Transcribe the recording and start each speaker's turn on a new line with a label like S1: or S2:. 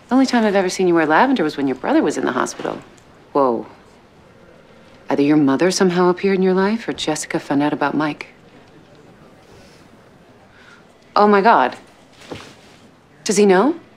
S1: The only time I've ever seen you wear lavender was when your brother was in the hospital. Whoa. Either your mother somehow appeared in your life or Jessica found out about Mike. Oh my God. Does he know?